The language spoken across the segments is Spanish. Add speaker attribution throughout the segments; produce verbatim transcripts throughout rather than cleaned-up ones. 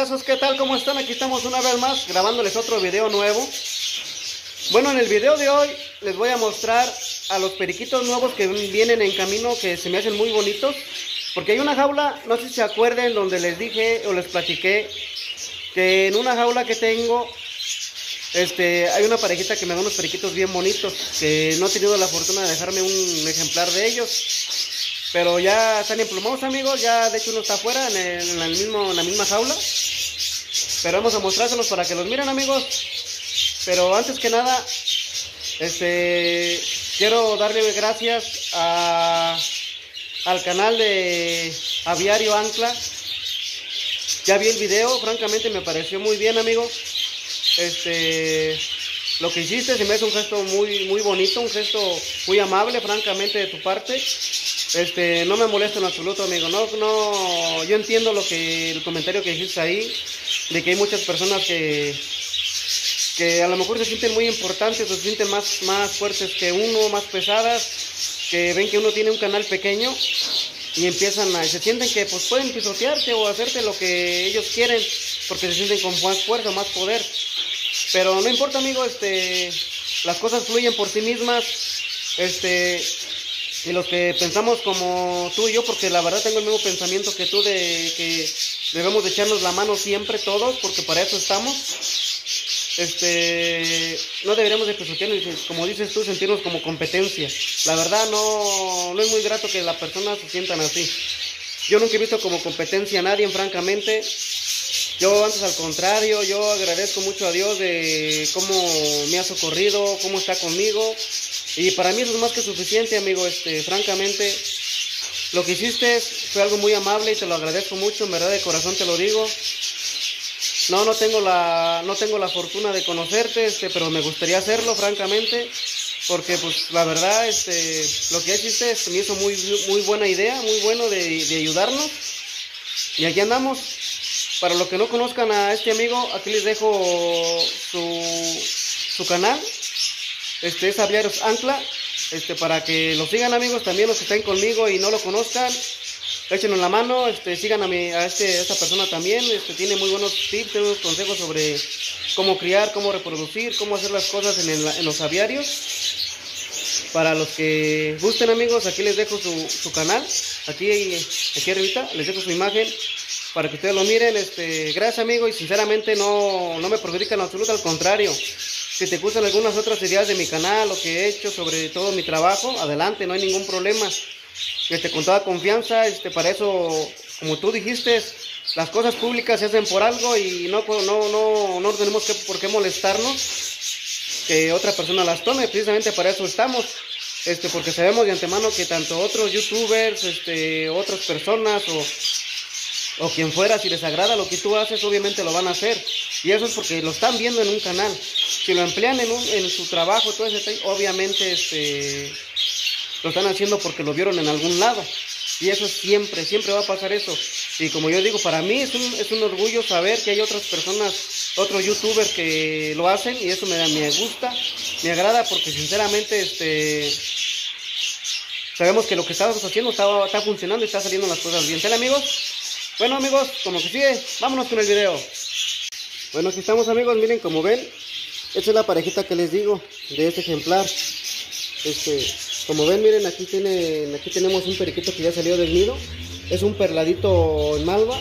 Speaker 1: amigazos, ¿qué tal? ¿Cómo están? Aquí estamos una vez más grabándoles otro video nuevo. Bueno, en el video de hoy les voy a mostrar a los periquitos nuevos que vienen en camino, que se me hacen muy bonitos. Porque hay una jaula, no sé si se acuerden, donde les dije o les platiqué que en una jaula que tengo Este, hay una parejita que me da unos periquitos bien bonitos, que no he tenido la fortuna de dejarme un ejemplar de ellos, pero ya están emplumados, amigos. Ya de hecho uno está afuera en, el, en, el mismo, en la misma jaula, pero vamos a mostrárselos para que los miren, amigos. Pero antes que nada, este, quiero darle gracias a, al canal de Aviario Ancla. Ya vi el video, francamente me pareció muy bien, amigo. Este, lo que hiciste se me hace un gesto muy, muy bonito, un gesto muy amable, francamente, de tu parte. Este, no me molesta en absoluto, amigo. No, no, yo entiendo lo que, el comentario que dijiste ahí, de que hay muchas personas que, que a lo mejor se sienten muy importantes, o se sienten más, más fuertes que uno, más pesadas, que ven que uno tiene un canal pequeño y empiezan a, se sienten que pues pueden pisotearte o hacerte lo que ellos quieren, porque se sienten con más fuerza, más poder. Pero no importa, amigo, este, las cosas fluyen por sí mismas, este, y los que pensamos como tú y yo, porque la verdad tengo el mismo pensamiento que tú, de que debemos de echarnos la mano siempre todos, porque para eso estamos. Este, no deberíamos de pisotearnos, como dices tú, sentirnos como competencia. La verdad no, no es muy grato que las personas se sientan así. Yo nunca he visto como competencia a nadie, francamente. Yo antes, al contrario, yo agradezco mucho a Dios de cómo me ha socorrido, cómo está conmigo. Y para mí eso es más que suficiente, amigo. Este, francamente, lo que hiciste fue algo muy amable y te lo agradezco mucho, en verdad, de corazón te lo digo. No, no tengo la, no tengo la fortuna de conocerte, este, pero me gustaría hacerlo, francamente, porque pues la verdad, este, lo que hiciste me hizo muy, muy buena idea, muy bueno de, de ayudarnos. Y aquí andamos. Para los que no conozcan a este amigo, aquí les dejo su, su canal. Este es Aviario Ancla. Este, para que lo sigan, amigos. También los que estén conmigo y no lo conozcan, échenos la mano. Este, sigan a, mi, a, este, a esta persona también. Este, tiene muy buenos tips, tiene unos consejos sobre cómo criar, cómo reproducir, cómo hacer las cosas en, el, en los aviarios. Para los que gusten, amigos, aquí les dejo su, su canal. Aquí, aquí arribita les dejo su imagen, para que ustedes lo miren. Este, gracias, amigo, y sinceramente no, no me perjudican en absoluto, al contrario. Si te gustan algunas otras ideas de mi canal, lo que he hecho, sobre todo mi trabajo, adelante, no hay ningún problema. Este, con toda confianza, este, para eso, como tú dijiste, las cosas públicas se hacen por algo y no, no, no, no tenemos que, por qué molestarnos que otra persona las tome. Precisamente para eso estamos. Este, porque sabemos de antemano que tanto otros youtubers, este, otras personas o o quien fuera, si les agrada lo que tú haces, obviamente lo van a hacer. Y eso es porque lo están viendo en un canal. Si lo emplean en, un, en su trabajo, todo ese, obviamente este, lo están haciendo porque lo vieron en algún lado. Y eso siempre, siempre va a pasar eso. Y como yo digo, para mí es un, es un orgullo saber que hay otras personas, otros youtubers que lo hacen, y eso me, me gusta, me agrada, porque sinceramente este, sabemos que lo que estamos haciendo está, está funcionando y está saliendo las cosas bien. ¿Sale, amigos? Bueno, amigos, como que sigue, vámonos con el video. Bueno, aquí estamos, amigos, miren, como ven, esta es la parejita que les digo, de este ejemplar. Este, como ven, miren, aquí tiene, aquí tenemos un periquito que ya salió del nido. Es un perladito en malva.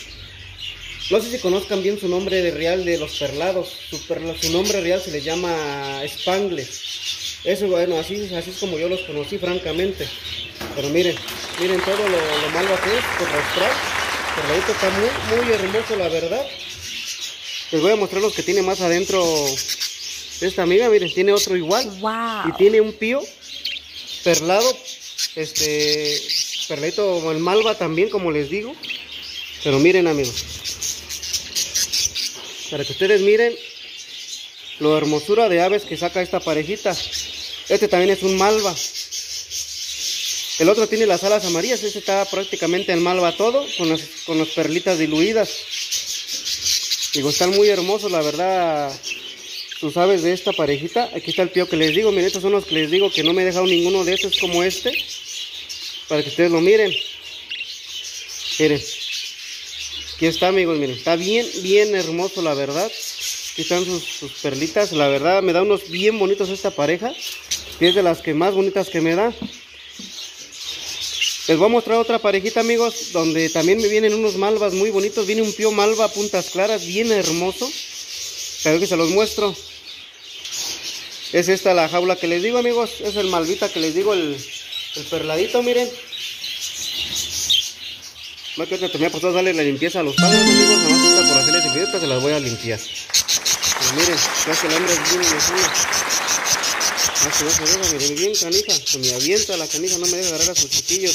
Speaker 1: No sé si conozcan bien su nombre de real de los perlados. Su, perla, su nombre real se le llama Spangle. Eso, bueno, así, así es como yo los conocí, francamente. Pero miren, miren todo lo, lo malva que es, por rostrar. El perladito está muy, muy hermoso, la verdad. Les voy a mostrar los que tiene más adentro esta amiga. Miren, tiene otro igual.
Speaker 2: Wow.
Speaker 1: Y tiene un pío perlado. Este, perladito en malva también, como les digo. Pero miren, amigos, para que ustedes miren la hermosura de aves que saca esta parejita. Este también es un malva. El otro tiene las alas amarillas, este está prácticamente en malva todo, con las, con las perlitas diluidas. Digo, están muy hermosos, la verdad, sus aves de esta parejita. Aquí está el pío que les digo, miren, estos son los que les digo que no me he dejado ninguno de estos como este, para que ustedes lo miren. Miren, Aquí está, amigos, miren, está bien, bien hermoso, la verdad. Aquí están sus, sus perlitas, la verdad me da unos bien bonitos esta pareja, que es de las que más bonitas que me da. Les voy a mostrar otra parejita, amigos, donde también me vienen unos malvas muy bonitos. Viene un pío malva, puntas claras, bien hermoso. Creo que se los muestro. Es esta la jaula que les digo, amigos. Es el malvita que les digo, el, el perladito, miren. Más que ahorita me ha pasado a darle la limpieza a los padres, amigos. Nada más está por hacerles limpieza, se las voy a limpiar. Pues miren, ya que el hambre es bien lejana. No se deja, deja, miren, bien canija. Se me avienta la canija, no me deja agarrar a sus chiquillos.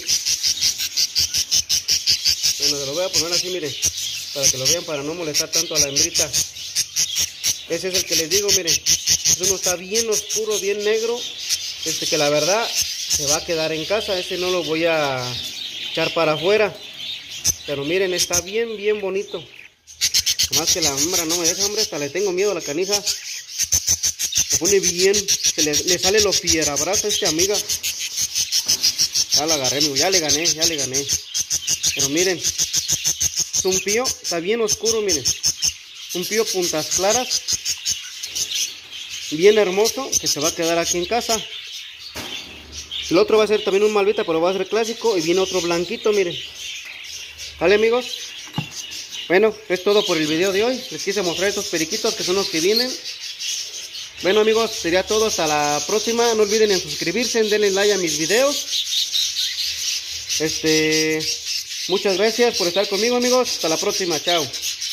Speaker 1: Bueno, se lo voy a poner así, miren, para que lo vean, para no molestar tanto a la hembrita. Ese es el que les digo, miren. Uno está bien oscuro, bien negro. Este que la verdad se va a quedar en casa. Este no lo voy a echar para afuera. Pero miren, está bien, bien bonito. Más que la hembra no me deja, hombre, hasta le tengo miedo a la canija. Se pone bien, se le, le sale lo fierabrazo a esta amiga. Ya la agarré, amigo, ya le gané, ya le gané. Pero miren, es un pío, está bien oscuro, miren. Un pío puntas claras. Bien hermoso, que se va a quedar aquí en casa. El otro va a ser también un malvita, pero va a ser clásico. Y viene otro blanquito, miren. ¿Vale, amigos? Bueno, es todo por el video de hoy. Les quise mostrar estos periquitos que son los que vienen. Bueno, amigos, sería todo. Hasta la próxima. No olviden en suscribirse, denle like a mis videos. Este, muchas gracias por estar conmigo, amigos. Hasta la próxima. Chao.